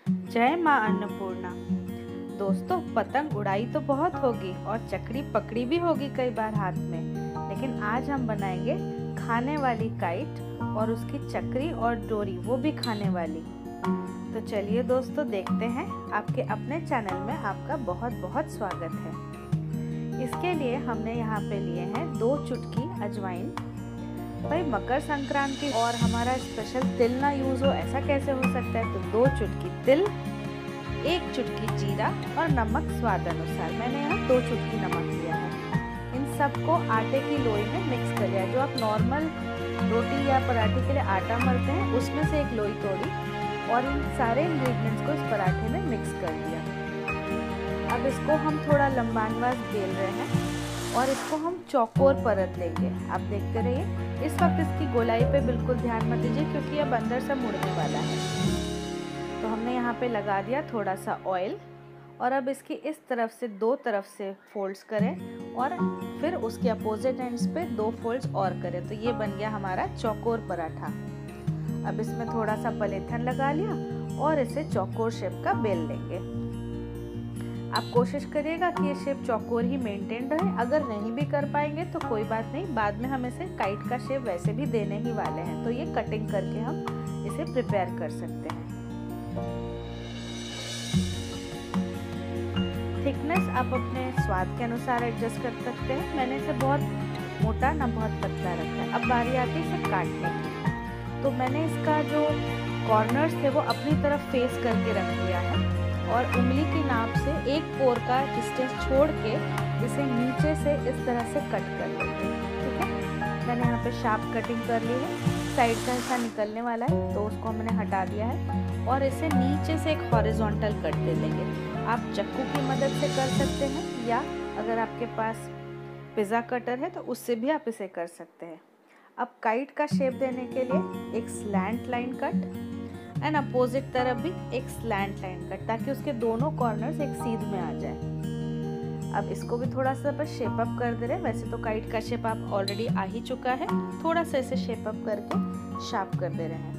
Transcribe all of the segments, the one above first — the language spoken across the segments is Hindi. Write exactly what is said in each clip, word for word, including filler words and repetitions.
जय माँ अन्नपूर्णा। दोस्तों, पतंग उड़ाई तो बहुत होगी और चक्री पकड़ी भी होगी कई बार हाथ में, लेकिन आज हम बनाएंगे खाने वाली काइट और उसकी चक्री और डोरी, वो भी खाने वाली। तो चलिए दोस्तों, देखते हैं। आपके अपने चैनल में आपका बहुत बहुत स्वागत है। इसके लिए हमने यहाँ पे लिए हैं दो चुटकी अजवाइन। भाई मकर संक्रांति और हमारा स्पेशल तिल ना यूज़ हो, ऐसा कैसे हो सकता है? तो दो चुटकी तिल, एक चुटकी जीरा और नमक स्वाद अनुसार। मैंने यहाँ दो चुटकी नमक लिया है। इन सबको आटे की लोई में मिक्स कर लिया। जो आप नॉर्मल रोटी या पराठे के लिए आटा मलते हैं, उसमें से एक लोई तोड़ी और इन सारे इंग्रेडिएंट्स को इस पराठे में मिक्स कर दिया। अब इसको हम थोड़ा लंबानवास बेल रहे हैं और इसको हम चौकोर परत लेंगे। आप देखते रहिए। इस वक्त इसकी गोलाई पे बिल्कुल ध्यान मत दीजिए, क्योंकि अब अंदर से मुड़ने वाला है। तो हमने यहाँ पे लगा दिया थोड़ा सा ऑयल और अब इसकी इस तरफ से दो तरफ से फोल्ड्स करें और फिर उसके अपोजिट एंड्स पे दो फोल्ड्स और करें। तो ये बन गया हमारा चौकोर पराठा। अब इसमें थोड़ा सा पलेथन लगा लिया और इसे चौकोर शेप का बेल लेंगे। आप कोशिश करिएगा कि ये शेप चौकोर ही मेंटेन रहे। अगर नहीं भी कर पाएंगे तो कोई बात नहीं, बाद में हम इसे काइट का शेप वैसे भी देने ही वाले हैं, तो ये कटिंग करके हम इसे प्रिपेयर कर सकते हैं। थिकनेस आप अपने स्वाद के अनुसार एडजस्ट कर सकते हैं। मैंने इसे बहुत मोटा ना बहुत पतला रखा है। अब बारी आती है इसे काटने की। तो मैंने इसका जो कॉर्नर्स थे वो अपनी तरफ फेस करके रख लिया है और उंगली की नाप से एक पोर का डिस्टेंस छोड़ के इसे नीचे से इस तरह से कट कर लेंगे। ठीक है, मैंने यहाँ पे शार्प कटिंग कर ली है। साइड का हिस्सा निकलने वाला है तो उसको हमने हटा दिया है और इसे नीचे से एक हॉरिजॉन्टल कट दे लेंगे। आप चाकू की मदद से कर सकते हैं या अगर आपके पास पिज़्ज़ा कटर है तो उससे भी आप इसे कर सकते हैं। अब काइट का शेप देने के लिए एक slant line cut and opposite तरफ भी एक स्लैंट लाइन कट, ताकि उसके दोनों कॉर्नर्स एक सीध में आ जाए। अब इसको भी थोड़ा सा बस शेप अप कर दे रहे हैं। वैसे तो काइट का शेप आप ऑलरेडी आ ही चुका है, थोड़ा सा इसे शेप अप करके शार्प कर दे रहे हैं।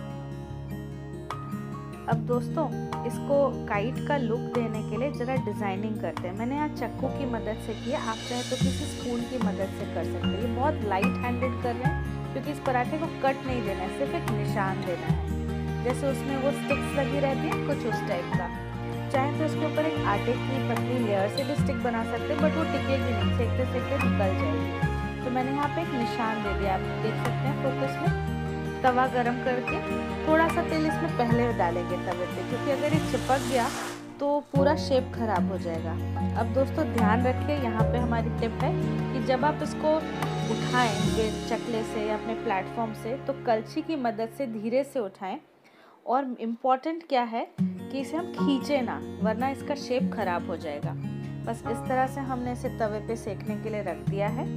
अब दोस्तों, इसको काइट का लुक देने के लिए जरा डिजाइनिंग करते हैं। मैंने यहाँ चाकू की मदद से किया, आप चाहे तो किसी स्पून की मदद से कर सकते हैं। ये बहुत लाइट हैंडेड कर रहे हैं क्योंकि इस पराठे को कट नहीं देना है, सिर्फ एक निशान देना है। जैसे उसमें वो स्टिक्स लगी रहती है कुछ उस टाइप का। चाहे तो इसके ऊपर एक आटे की पतली लेयर से भी स्टिक बना सकते हैं, बट वो टिकेगी नहीं, सेकते सेकते निकल जाएगी। तो मैंने यहाँ पे एक निशान दे दिया, आप देख सकते हैं फोकस में। तवा गरम करके थोड़ा सा तेल इसमें पहले डालेंगे तवे पे, क्योंकि अगर ये चिपक गया तो पूरा शेप खराब हो जाएगा। अब दोस्तों ध्यान रखिए, यहाँ पे हमारी टिप है कि जब आप इसको उठाएं चकले से या अपने प्लेटफॉर्म से, तो कलछी की मदद से धीरे से उठाएं। और इम्पॉर्टेंट क्या है कि इसे हम खींचे ना, वरना इसका शेप खराब हो जाएगा। बस इस तरह से हमने इसे तवे पे सेकने के लिए रख दिया है।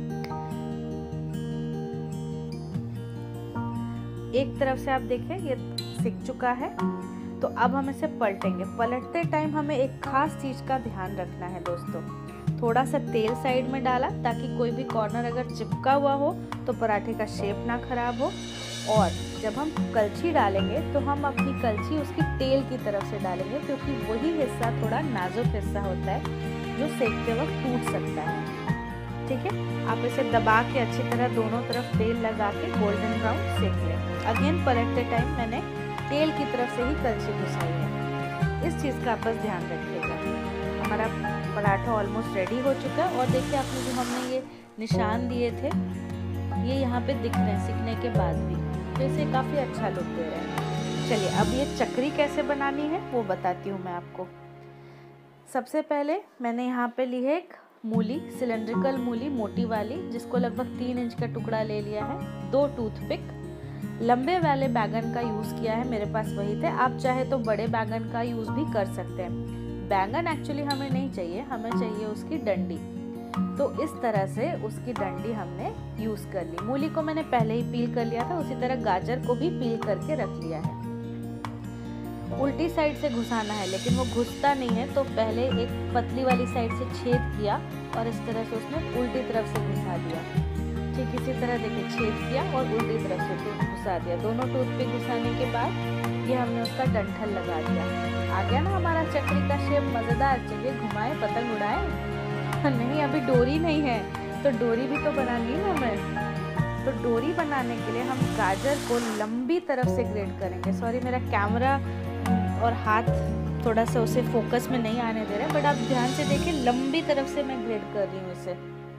एक तरफ से आप देखें ये सिक चुका है, तो अब हम इसे पलटेंगे। पलटते टाइम हमें एक खास चीज का ध्यान रखना है दोस्तों। थोड़ा सा तेल साइड में डाला ताकि कोई भी कॉर्नर अगर चिपका हुआ हो तो पराठे का शेप ना खराब हो। और जब हम कलछी डालेंगे तो हम अपनी कलछी उसकी तेल की तरफ से डालेंगे, क्योंकि वही हिस्सा थोड़ा नाजुक हिस्सा होता है जो सेकते वक्त टूट सकता है। ठीक है, आप इसे दबा के अच्छी तरह दोनों तरफ तेल लगा के गोल्डन ब्राउन सेक लें। अगेन पलटते टाइम मैंने तेल की तरफ से ही कलछी घुसाई है। इस चीज़ का आप बस ध्यान रखिएगा। हमारा पराठा ऑलमोस्ट रेडी हो चुका है और देखिए आपने जो हमने ये निशान दिए थे ये यहाँ पे दिख रहे हैं सिकने के बाद भी, तो इसे काफ़ी अच्छा लुक दे रहे हैं। चलिए अब ये चक्री कैसे बनानी है वो बताती हूँ मैं आपको। सबसे पहले मैंने यहाँ पे ली है एक मूली, सिलेंड्रिकल मूली मोटी वाली, जिसको लगभग तीन इंच का टुकड़ा ले लिया है। दो टूथपिक, लंबे वाले बैगन का यूज़ किया है, मेरे पास वही थे। आप चाहे तो बड़े बैगन का यूज़ भी कर सकते हैं। बैगन एक्चुअली हमें नहीं चाहिए, हमें चाहिए उसकी डंडी। तो इस तरह से उसकी डंडी हमने यूज़ कर ली। मूली को मैंने पहले ही पील कर लिया था, उसी तरह गाजर को भी पील करके रख लिया है। उल्टी साइड से घुसाना है, लेकिन वो घुसता नहीं है, तो पहले एक पतली वाली साइड से छेद किया और इस तरह से उसने उल्टी तरफ से घुसा दिया। ठीक इसी तरह देखिए, छेद किया और उल्टी तरफ से घुसा दिया। दोनों टूथपिक घुसाने के बाद ये हमने उसका डंठल लगा दिया। आ गया ना हमारा चक्री का शेप मज़ेदार। चलिए घुमाए, पतंग उड़ाए। नहीं अभी डोरी नहीं है, तो डोरी भी तो बनानी है हमें। तो डोरी बनाने के लिए हम गाजर को लंबी तरफ से ग्रेड करेंगे। सॉरी मेरा कैमरा और हाथ थोड़ा सा उसे फोकस में नहीं आने दे रहा है, बट आप ध्यान से देखिए, लंबी तरफ से मैं ग्रेड कर रही हूँ इसे।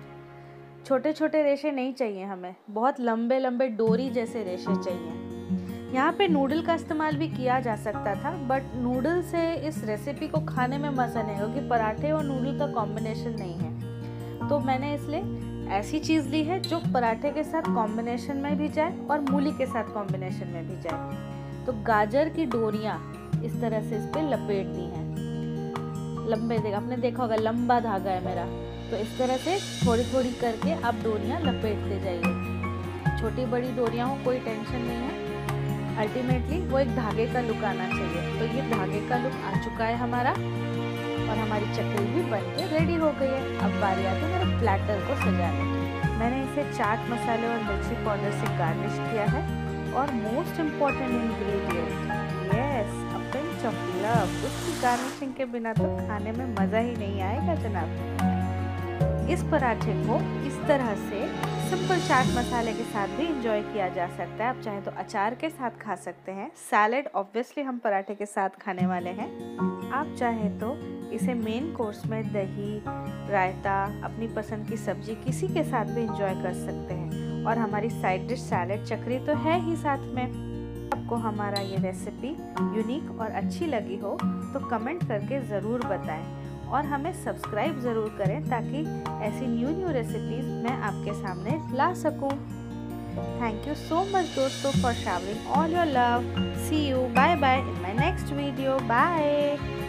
छोटे छोटे रेशे नहीं चाहिए हमें, बहुत लंबे लंबे डोरी जैसे रेशे चाहिए। यहाँ पे नूडल का इस्तेमाल भी किया जा सकता था, बट नूडल से इस रेसिपी को खाने में मज़ा नहीं, क्योंकि पराठे और नूडल का कॉम्बिनेशन नहीं है। तो मैंने इसलिए ऐसी चीज़ ली है जो पराठे के साथ कॉम्बिनेशन में भी जाए और मूली के साथ कॉम्बिनेशन में भी जाए। तो गाजर की डोरियाँ इस तरह से इस पे लपेट दी हैं। लंबे देख आपने देखा होगा, लंबा धागा है मेरा, तो इस तरह से थोड़ी थोड़ी करके आप डोरियाँ लपेटते जाइए। छोटी बड़ी डोरियाँ हो कोई टेंशन नहीं है, अल्टीमेटली वो एक धागे का लुक आना चाहिए। तो ये धागे का लुक आ चुका है हमारा, और हमारी चकरी भी बन के रेडी हो गई है। अब बारी आती है मेरे प्लेटर को सजाने की। मैंने इसे चाट मसाले और मिर्ची पाउडर से गार्निश किया है, और most important ingredient yes a pinch of love. उसकी गार्निशिंग के बिना तो खाने में मज़ा ही नहीं आएगा जनाब। इस पराठे को इस तरह से सिंपल चाट मसाले के साथ भी इंजॉय किया जा सकता है। आप चाहे तो अचार के साथ खा सकते हैं। सैलेड ऑब्वियसली हम पराठे के साथ खाने वाले हैं। आप चाहे तो इसे मेन कोर्स में दही, रायता, अपनी पसंद की सब्जी किसी के साथ भी इंजॉय कर सकते हैं। और हमारी साइड डिश सैलेड चकरी तो है ही साथ में। आपको हमारा ये रेसिपी यूनिक और अच्छी लगी हो तो कमेंट करके ज़रूर बताएं, और हमें सब्सक्राइब ज़रूर करें ताकि ऐसी न्यू न्यू रेसिपीज़ मैं आपके सामने ला सकूं। थैंक यू सो मच दोस्तों for showering all your love. See you, bye bye in my next video. Bye.